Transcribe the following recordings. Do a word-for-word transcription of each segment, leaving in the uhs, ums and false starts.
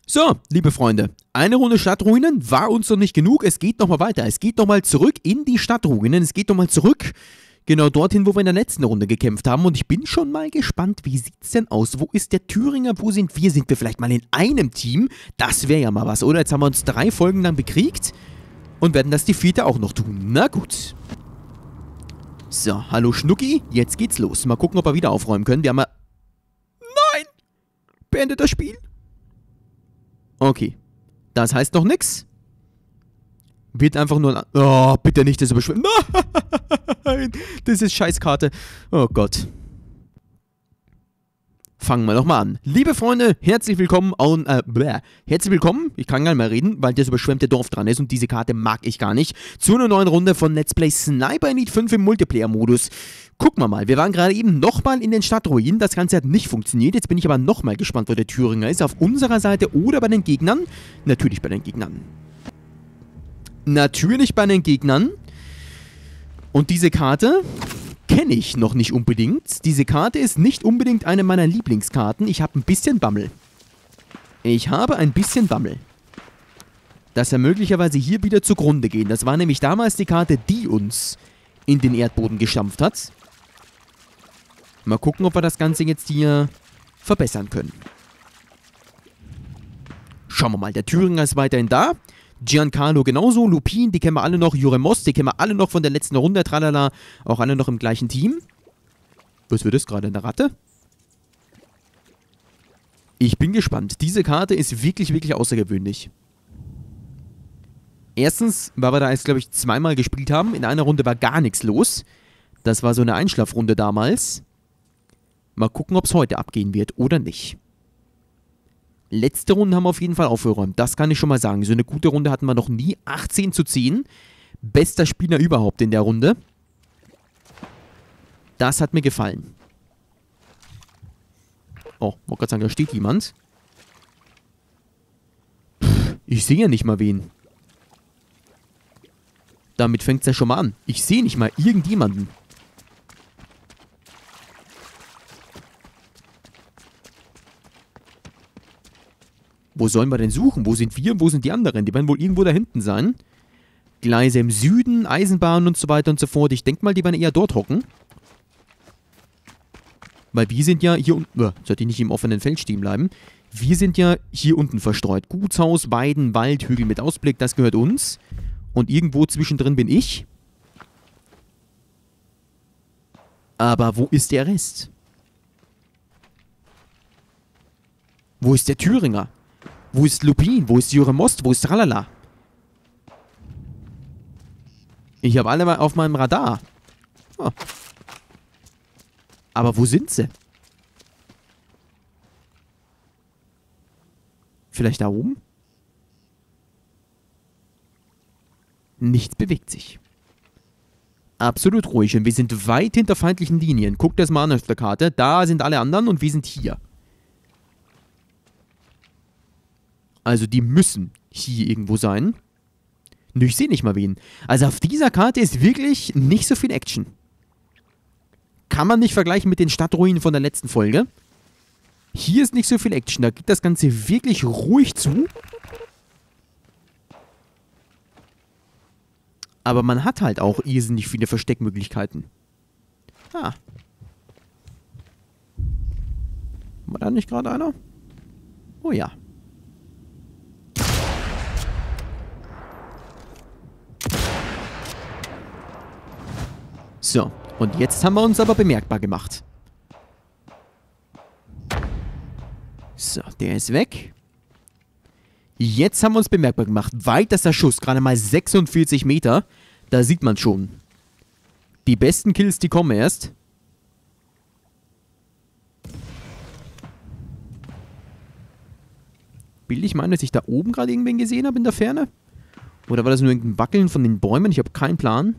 So, liebe Freunde, eine Runde Stadtruinen war uns noch nicht genug. Es geht nochmal weiter. Es geht nochmal zurück in die Stadtruinen. Es geht nochmal zurück, genau dorthin, wo wir in der letzten Runde gekämpft haben. Und ich bin schon mal gespannt, wie sieht's denn aus? Wo ist der Thüringer? Wo sind wir? Sind wir vielleicht mal in einem Team? Das wäre ja mal was, oder? Jetzt haben wir uns drei Folgen lang bekriegt und werden das die vierte auch noch tun. Na gut. So, hallo Schnucki, jetzt geht's los. Mal gucken, ob wir wieder aufräumen können. Wir haben mal... Nein! Beendet das Spiel. Okay. Das heißt noch nix. Wird einfach nur... Oh, bitte nicht das überschwemmen. Nein! Das ist Scheißkarte. Oh Gott. Fangen wir nochmal an. Liebe Freunde, herzlich willkommen und, äh, bläh. Herzlich willkommen, ich kann gar nicht mehr reden, weil das überschwemmte Dorf dran ist und diese Karte mag ich gar nicht, zu einer neuen Runde von Let's Play Sniper Elite fünf im Multiplayer-Modus. Gucken wir mal, wir waren gerade eben nochmal in den Stadtruinen, das Ganze hat nicht funktioniert, jetzt bin ich aber nochmal gespannt, wo der Thüringer ist, auf unserer Seite oder bei den Gegnern. Natürlich bei den Gegnern. Natürlich bei den Gegnern. Und diese Karte... kenne ich noch nicht unbedingt. Diese Karte ist nicht unbedingt eine meiner Lieblingskarten. Ich habe ein bisschen Bammel. Ich habe ein bisschen Bammel. Dass er möglicherweise hier wieder zugrunde gehen. Das war nämlich damals die Karte, die uns in den Erdboden gestampft hat. Mal gucken, ob wir das Ganze jetzt hier verbessern können. Schauen wir mal, der Thüringer ist weiterhin da. Giancarlo genauso, Lupin, die kennen wir alle noch, Juremos, die kennen wir alle noch von der letzten Runde, tralala, auch alle noch im gleichen Team. Was wird das gerade, eine Ratte? Ich bin gespannt. Diese Karte ist wirklich, wirklich außergewöhnlich. Erstens, weil wir da jetzt, glaube ich, zweimal gespielt haben. In einer Runde war gar nichts los. Das war so eine Einschlafrunde damals. Mal gucken, ob es heute abgehen wird oder nicht. Letzte Runde haben wir auf jeden Fall aufgeräumt. Das kann ich schon mal sagen. So eine gute Runde hatten wir noch nie. achtzehn zu zehn. Bester Spieler überhaupt in der Runde. Das hat mir gefallen. Oh, wollte gerade sagen, da steht jemand. Pff, ich sehe ja nicht mal wen. Damit fängt es ja schon mal an. Ich sehe nicht mal irgendjemanden. Wo sollen wir denn suchen? Wo sind wir und wo sind die anderen? Die werden wohl irgendwo da hinten sein. Gleise im Süden, Eisenbahn und so weiter und so fort. Ich denke mal, die werden eher dort hocken. Weil wir sind ja hier unten... Äh, sollte ich nicht im offenen Feld stehen bleiben. Wir sind ja hier unten verstreut. Gutshaus, Weiden, Wald, Hügel mit Ausblick, das gehört uns. Und irgendwo zwischendrin bin ich. Aber wo ist der Rest? Wo ist der Thüringer? Wo ist Lupin? Wo ist Juremos? Wo ist Tralala? Ich habe alle mal auf meinem Radar. Oh. Aber wo sind sie? Vielleicht da oben? Nichts bewegt sich. Absolut ruhig. Und wir sind weit hinter feindlichen Linien. Guckt das mal an auf der Karte. Da sind alle anderen und wir sind hier. Also die müssen hier irgendwo sein. Nö, ich sehe nicht mal wen. Also auf dieser Karte ist wirklich nicht so viel Action. Kann man nicht vergleichen mit den Stadtruinen von der letzten Folge. Hier ist nicht so viel Action. Da geht das Ganze wirklich ruhig zu. Aber man hat halt auch irrsinnig viele Versteckmöglichkeiten. Ah. War da nicht gerade einer? Oh ja. So, und jetzt haben wir uns aber bemerkbar gemacht. So, der ist weg. Jetzt haben wir uns bemerkbar gemacht. Weitester Schuss, gerade mal sechsundvierzig Meter. Da sieht man schon. Die besten Kills, die kommen erst. Bild ich meine, dass ich da oben gerade irgendwen gesehen habe in der Ferne? Oder war das nur irgendein Wackeln von den Bäumen? Ich habe keinen Plan.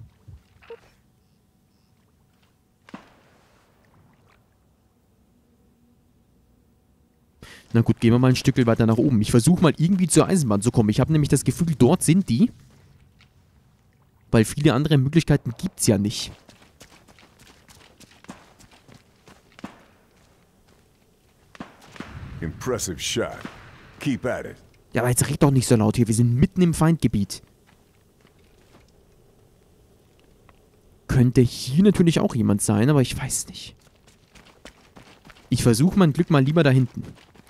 Na gut, gehen wir mal ein Stück weiter nach oben. Ich versuche mal irgendwie zur Eisenbahn zu kommen. Ich habe nämlich das Gefühl, dort sind die. Weil viele andere Möglichkeiten gibt es ja nicht. Impressive shot. Keep at it. Ja, aber jetzt red doch nicht so laut hier. Wir sind mitten im Feindgebiet. Könnte hier natürlich auch jemand sein, aber ich weiß nicht. Ich versuche mein Glück mal lieber da hinten.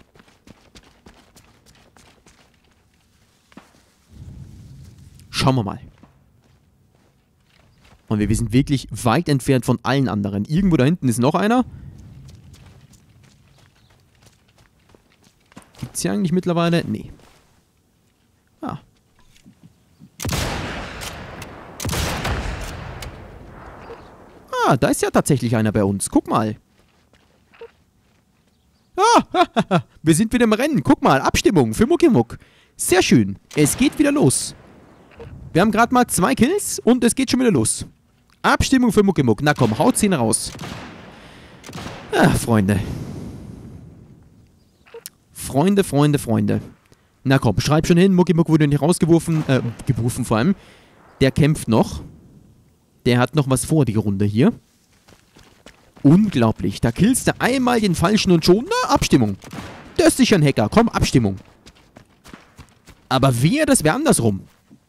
Schauen wir mal. Und wir, wir sind wirklich weit entfernt von allen anderen. Irgendwo da hinten ist noch einer. Gibt's hier eigentlich mittlerweile? Nee. Ah. Ah, da ist ja tatsächlich einer bei uns. Guck mal. Ah, wir sind wieder im Rennen. Guck mal, Abstimmung für Muckimuck. Sehr schön. Es geht wieder los. Wir haben gerade mal zwei Kills und es geht schon wieder los. Abstimmung für Muckimuck. Na komm, haut's ihn raus. Ah, Freunde. Freunde, Freunde, Freunde. Na komm, schreib schon hin. Muckimuck wurde nicht rausgeworfen. Äh, geworfen vor allem. Der kämpft noch. Der hat noch was vor, die Runde hier. Unglaublich. Da killst du einmal den Falschen und schon... Na, Abstimmung. Das ist sicher ein Hacker. Komm, Abstimmung. Aber wer, das wäre andersrum.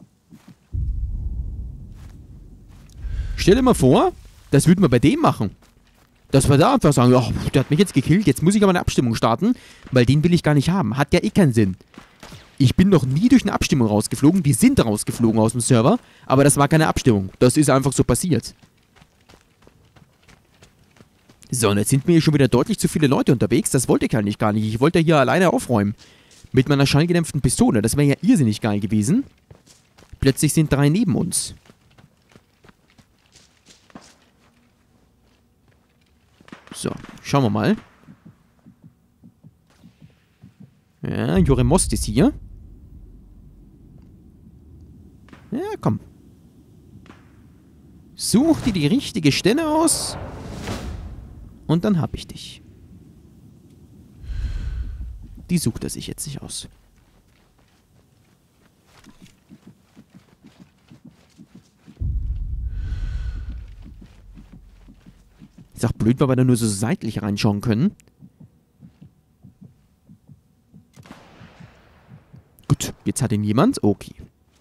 Stell dir mal vor, das würden wir bei dem machen. Dass wir da einfach sagen, oh, der hat mich jetzt gekillt, jetzt muss ich aber eine Abstimmung starten, weil den will ich gar nicht haben. Hat ja eh keinen Sinn. Ich bin noch nie durch eine Abstimmung rausgeflogen. Die sind rausgeflogen aus dem Server, aber das war keine Abstimmung. Das ist einfach so passiert. So, und jetzt sind mir hier schon wieder deutlich zu viele Leute unterwegs. Das wollte ich eigentlich gar nicht. Ich wollte hier alleine aufräumen. Mit meiner schallgedämpften Pistole. Das wäre ja irrsinnig geil gewesen. Plötzlich sind drei neben uns. So, schauen wir mal. Ja, Juremost ist hier. Ja, komm. Such dir die richtige Stelle aus. Und dann hab ich dich. Die sucht er sich jetzt nicht aus. Ist auch blöd, weil wir da nur so seitlich reinschauen können. Gut, jetzt hat ihn jemand. Okay.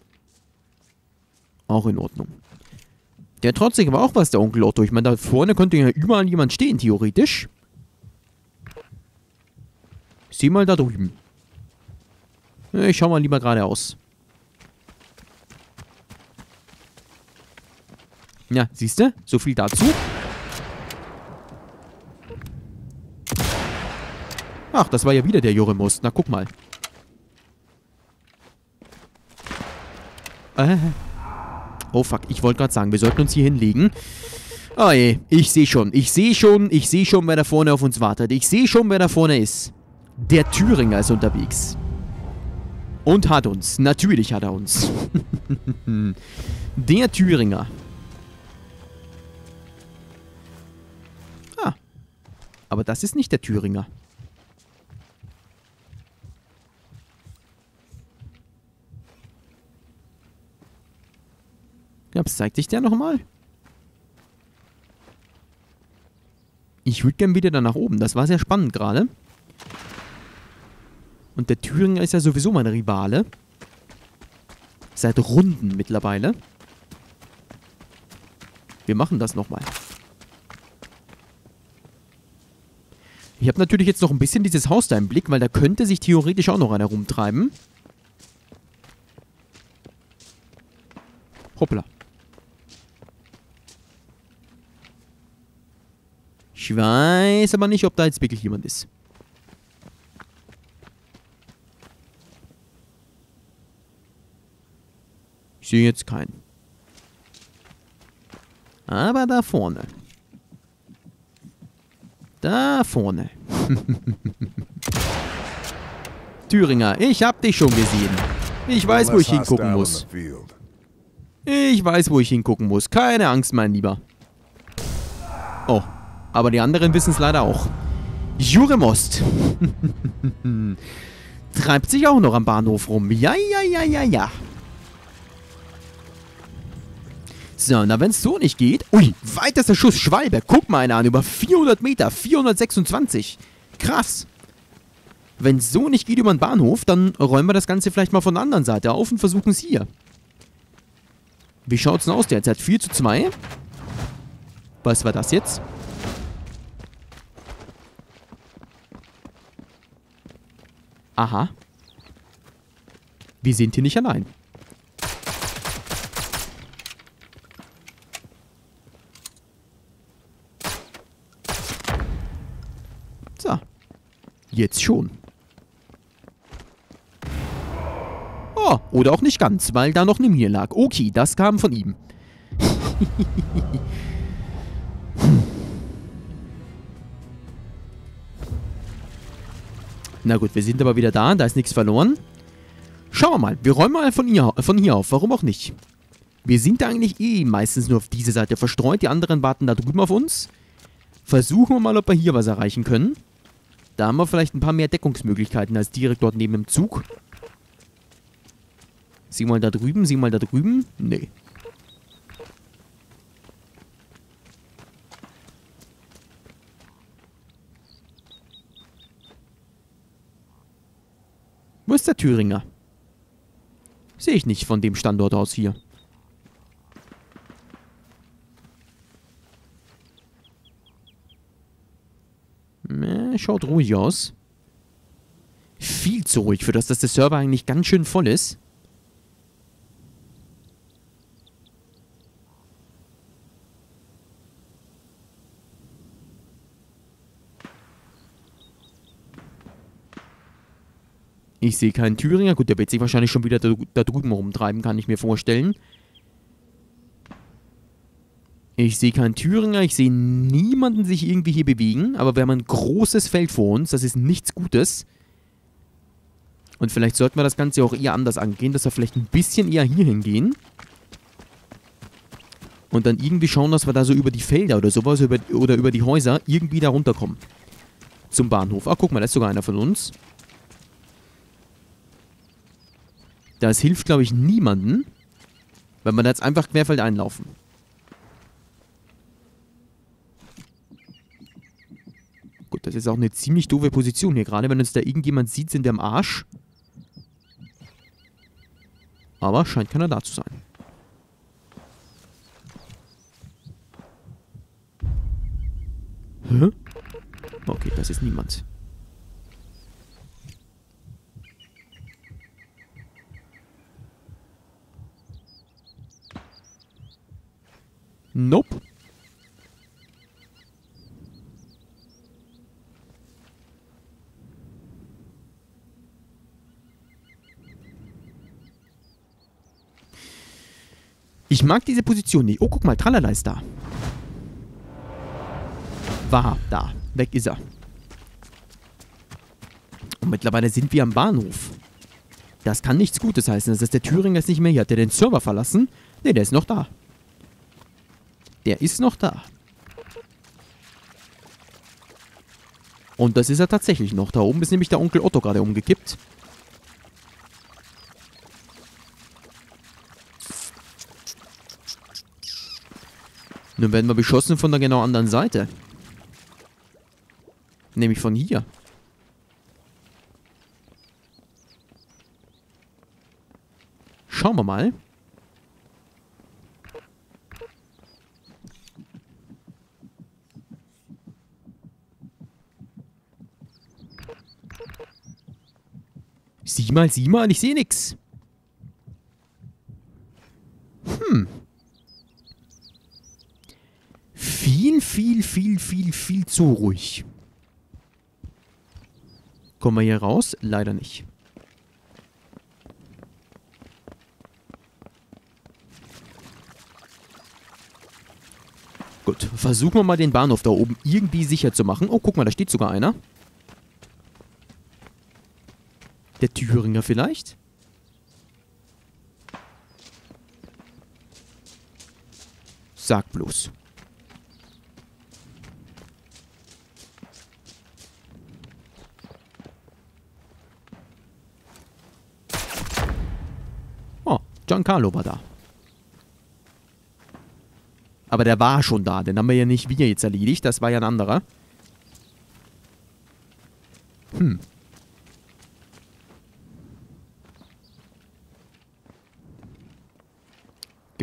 Auch in Ordnung. Der traut sich aber auch was, der Onkel Otto. Ich meine, da vorne könnte ja überall jemand stehen, theoretisch. Sieh mal da drüben. Ich schau mal lieber geradeaus. Ja, siehst du? So viel dazu. Ach, das war ja wieder der Juremost. Na, guck mal. Äh. Oh, fuck. Ich wollte gerade sagen, wir sollten uns hier hinlegen. Oh je, ich sehe schon. Ich sehe schon, ich sehe schon, wer da vorne auf uns wartet. Ich sehe schon, wer da vorne ist. Der Thüringer ist unterwegs. Und hat uns. Natürlich hat er uns. Der Thüringer. Ah. Aber das ist nicht der Thüringer. Ja, was zeigt sich der nochmal? Ich würde gern wieder da nach oben. Das war sehr spannend gerade. Und der Thüringer ist ja sowieso mein Rivale. Seit Runden mittlerweile. Wir machen das nochmal. Ich habe natürlich jetzt noch ein bisschen dieses Haus da im Blick, weil da könnte sich theoretisch auch noch einer rumtreiben. Hoppla. Ich weiß aber nicht, ob da jetzt wirklich jemand ist. Ich sehe jetzt keinen. Aber da vorne. Da vorne. Thüringer, ich hab dich schon gesehen. Ich weiß, wo ich hingucken muss. Ich weiß, wo ich hingucken muss. Keine Angst, mein Lieber. Oh, aber die anderen wissen es leider auch. Juremost. Treibt sich auch noch am Bahnhof rum. Ja, ja, ja, ja, ja. So, na wenn es so nicht geht... Ui, weitester Schuss, Schwalbe. Guck mal einer an, über vierhundert Meter, vierhundertsechsundzwanzig. Krass. Wenn es so nicht geht über den Bahnhof, dann räumen wir das Ganze vielleicht mal von der anderen Seite auf und versuchen es hier. Wie schaut's denn aus derzeit? vier zu zwei? Was war das jetzt? Aha. Wir sind hier nicht allein. So. Jetzt schon. Oh, oder auch nicht ganz, weil da noch eine Mine lag. Okay, das kam von ihm. Na gut, wir sind aber wieder da. Da ist nichts verloren. Schauen wir mal. Wir räumen mal von hier, von hier auf. Warum auch nicht? Wir sind eigentlich eh meistens nur auf diese Seite verstreut. Die anderen warten da drüben auf uns. Versuchen wir mal, ob wir hier was erreichen können. Da haben wir vielleicht ein paar mehr Deckungsmöglichkeiten als direkt dort neben dem Zug. Sieh mal da drüben, sieh mal da drüben. Nee. Wo ist der Thüringer? Sehe ich nicht von dem Standort aus hier. Ne, schaut ruhig aus. Viel zu ruhig, für das, dass der Server eigentlich ganz schön voll ist. Ich sehe keinen Thüringer. Gut, der wird sich wahrscheinlich schon wieder da, da drüben rumtreiben, kann ich mir vorstellen. Ich sehe keinen Thüringer. Ich sehe niemanden sich irgendwie hier bewegen. Aber wir haben ein großes Feld vor uns. Das ist nichts Gutes. Und vielleicht sollten wir das Ganze auch eher anders angehen, dass wir vielleicht ein bisschen eher hier hingehen. Und dann irgendwie schauen, dass wir da so über die Felder oder sowas über, oder über die Häuser irgendwie da runterkommen. Zum Bahnhof. Ah, guck mal, da ist sogar einer von uns. Das hilft, glaube ich, niemanden, wenn wir da jetzt einfach querfeld einlaufen. Gut, das ist auch eine ziemlich doofe Position hier gerade. Wenn uns da irgendjemand sieht, sind wir am Arsch. Aber scheint keiner da zu sein. Hä? Okay, das ist niemand. Nope. Ich mag diese Position nicht. Oh, guck mal, Tralala ist da. War da. Weg ist er. Und mittlerweile sind wir am Bahnhof. Das kann nichts Gutes heißen. Das ist der Thüringer ist nicht mehr hier. Hat der den Server verlassen? Ne, der ist noch da. Der ist noch da. Und das ist er tatsächlich noch. Da oben ist nämlich der Onkel Otto gerade umgekippt. Nun werden wir beschossen von der genau anderen Seite. Nämlich von hier. Schauen wir mal. Sieh mal, sieh mal, ich sehe nix. Hm. Viel, viel, viel, viel, viel zu ruhig. Kommen wir hier raus? Leider nicht. Gut, versuchen wir mal den Bahnhof da oben irgendwie sicher zu machen. Oh, guck mal, da steht sogar einer. Der Thüringer vielleicht? Sag bloß. Oh, Giancarlo war da. Aber der war schon da. Den haben wir ja nicht wir jetzt erledigt. Das war ja ein anderer. Hm.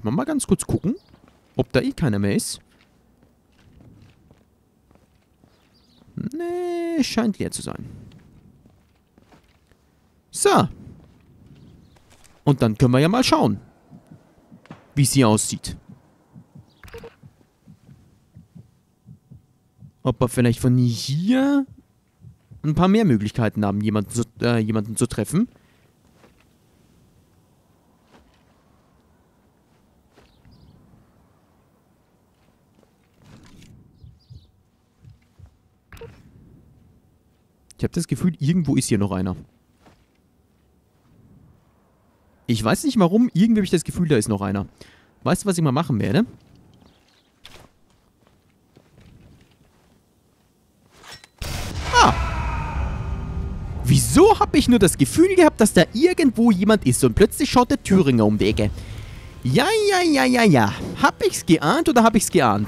mal, mal ganz kurz gucken, ob da eh keiner mehr ist. Nee, scheint leer zu sein. So. Und dann können wir ja mal schauen, wie es hier aussieht. Ob wir vielleicht von hier ein paar mehr Möglichkeiten haben, jemanden zu, äh, jemanden zu treffen. Ich habe das Gefühl, irgendwo ist hier noch einer. Ich weiß nicht warum, irgendwie habe ich das Gefühl, da ist noch einer. Weißt du, was ich mal machen werde? Ah! Wieso habe ich nur das Gefühl gehabt, dass da irgendwo jemand ist und plötzlich schaut der Thüringer um die Ecke? Ja, ja, ja, ja, ja. Hab ich's geahnt oder hab ich's geahnt?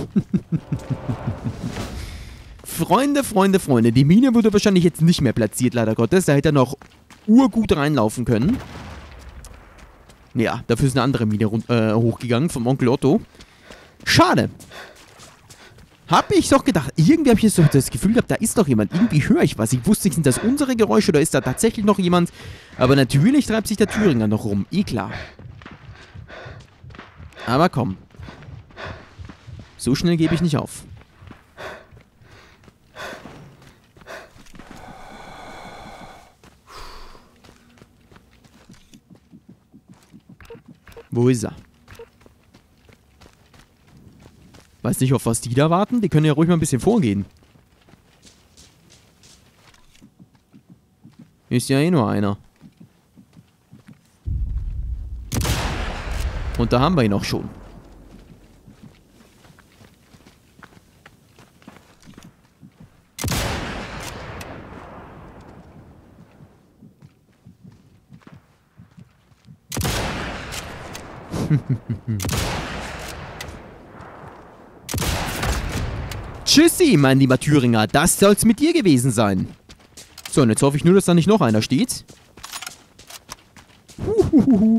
Freunde, Freunde, Freunde. Die Mine wurde wahrscheinlich jetzt nicht mehr platziert, leider Gottes. Da hätte er noch urgut reinlaufen können. Ja, dafür ist eine andere Mine äh, hochgegangen vom Onkel Otto. Schade. Hab ich doch gedacht. Irgendwie habe ich jetzt doch das Gefühl gehabt, da ist doch jemand. Irgendwie höre ich was. Ich wusste nicht, sind das unsere Geräusche oder ist da tatsächlich noch jemand? Aber natürlich treibt sich der Thüringer noch rum. Eh klar. Aber komm. So schnell gebe ich nicht auf. Wo ist er? Weiß nicht, auf was die da warten. Die können ja ruhig mal ein bisschen vorgehen. Ist ja eh nur einer. Und da haben wir ihn auch schon. Tschüssi, mein lieber Thüringer. Das soll's mit dir gewesen sein. So, und jetzt hoffe ich nur, dass da nicht noch einer steht. Huhuhuhu.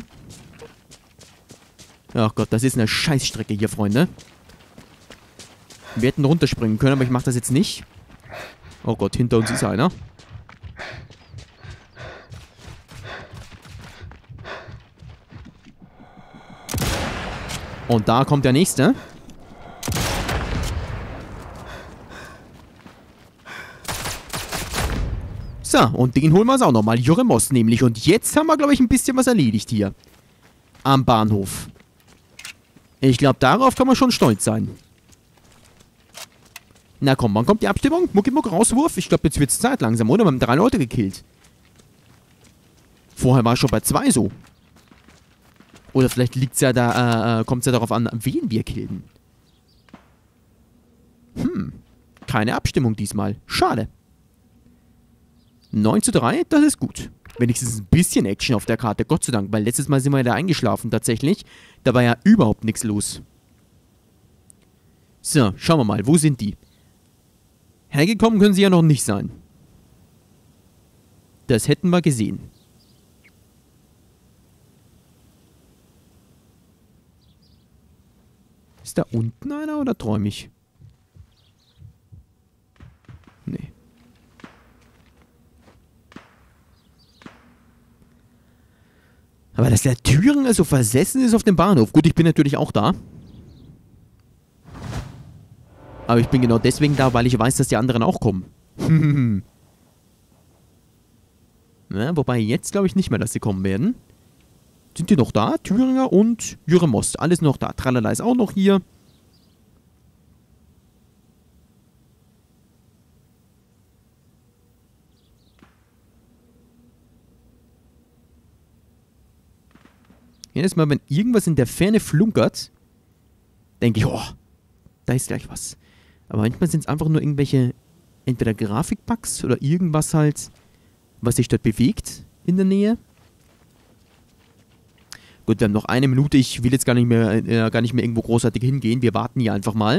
Ach Gott, das ist eine Scheißstrecke hier, Freunde. Wir hätten runterspringen können, aber ich mache das jetzt nicht. Oh Gott, hinter uns ist einer. Und da kommt der nächste. So, und den holen wir uns auch nochmal. Juremos nämlich. Und jetzt haben wir, glaube ich, ein bisschen was erledigt hier. Am Bahnhof. Ich glaube, darauf kann man schon stolz sein. Na komm, wann kommt die Abstimmung? Muckimuck, Rauswurf? Ich glaube, jetzt wird es Zeit langsam, oder? Wir haben drei Leute gekillt. Vorher war es schon bei zwei so. Oder vielleicht liegt's ja da, äh, kommt es ja darauf an, wen wir killen. Hm. Keine Abstimmung diesmal. Schade. neun zu drei, das ist gut. Wenigstens ein bisschen Action auf der Karte, Gott sei Dank. Weil letztes Mal sind wir ja da eingeschlafen, tatsächlich. Da war ja überhaupt nichts los. So, schauen wir mal, wo sind die? Hergekommen können sie ja noch nicht sein. Das hätten wir gesehen. Ist da unten einer oder träume ich? Nee. Aber dass der Thüringer so versessen ist auf dem Bahnhof. Gut, ich bin natürlich auch da. Aber ich bin genau deswegen da, weil ich weiß, dass die anderen auch kommen. Na, wobei jetzt glaube ich nicht mehr, dass sie kommen werden. Sind die noch da? Thüringer und Juremos. Alles noch da. Tralala ist auch noch hier. Jedes Mal, wenn irgendwas in der Ferne flunkert, denke ich, oh, da ist gleich was. Aber manchmal sind es einfach nur irgendwelche, entweder Grafikbugs oder irgendwas halt, was sich dort bewegt in der Nähe. Gut, wir haben noch eine Minute. Ich will jetzt gar nicht mehr, äh, gar nicht mehr irgendwo großartig hingehen. Wir warten hier einfach mal.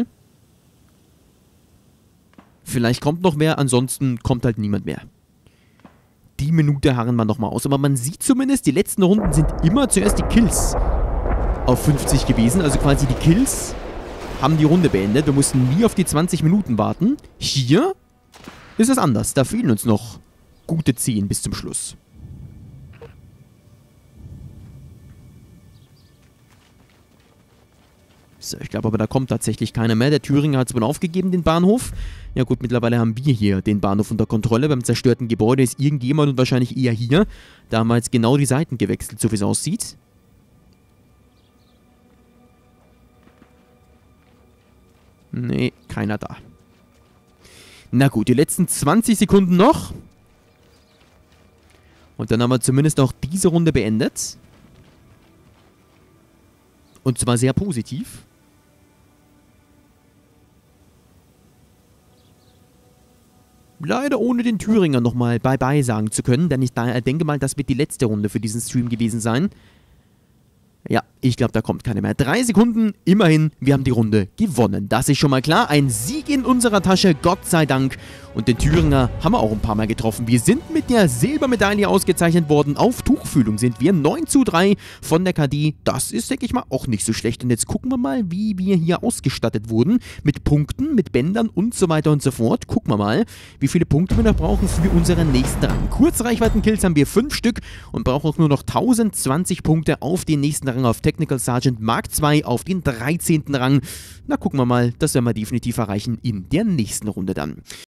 Vielleicht kommt noch wer, ansonsten kommt halt niemand mehr. Die Minute harren wir nochmal aus. Aber man sieht zumindest, die letzten Runden sind immer zuerst die Kills. auf fünfzig gewesen. Also quasi die Kills haben die Runde beendet. Wir mussten nie auf die zwanzig Minuten warten. Hier ist es anders. Da fehlen uns noch gute zehn bis zum Schluss. So, ich glaube aber, da kommt tatsächlich keiner mehr. Der Thüringer hat es wohl aufgegeben, den Bahnhof. Ja gut, mittlerweile haben wir hier den Bahnhof unter Kontrolle. Beim zerstörten Gebäude ist irgendjemand und wahrscheinlich eher hier. Da haben wir jetzt genau die Seiten gewechselt, so wie es aussieht. Nee, keiner da. Na gut, die letzten zwanzig Sekunden noch. Und dann haben wir zumindest auch diese Runde beendet. Und zwar sehr positiv. Leider ohne den Thüringer nochmal Bye-Bye sagen zu können, denn ich denke mal, das wird die letzte Runde für diesen Stream gewesen sein. Ja, ich glaube, da kommt keine mehr. Drei Sekunden, immerhin, wir haben die Runde gewonnen. Das ist schon mal klar. Ein Sieg in unserer Tasche, Gott sei Dank. Und den Thüringer haben wir auch ein paar Mal getroffen. Wir sind mit der Silbermedaille ausgezeichnet worden. Auf Tuchfühlung sind wir neun zu drei von der K D. Das ist, denke ich mal, auch nicht so schlecht. Und jetzt gucken wir mal, wie wir hier ausgestattet wurden. Mit Punkten, mit Bändern und so weiter und so fort. Gucken wir mal, wie viele Punkte wir noch brauchen für unseren nächsten Rang. Kurzreichweiten-Kills haben wir fünf Stück und brauchen auch nur noch tausendzwanzig Punkte auf den nächsten Rang auf Technical Sergeant Mark zwei auf den dreizehnten Rang. Na, gucken wir mal, das werden wir definitiv erreichen in der nächsten Runde dann.